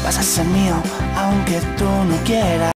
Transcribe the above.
vas a ser mío, aunque tú no quieras.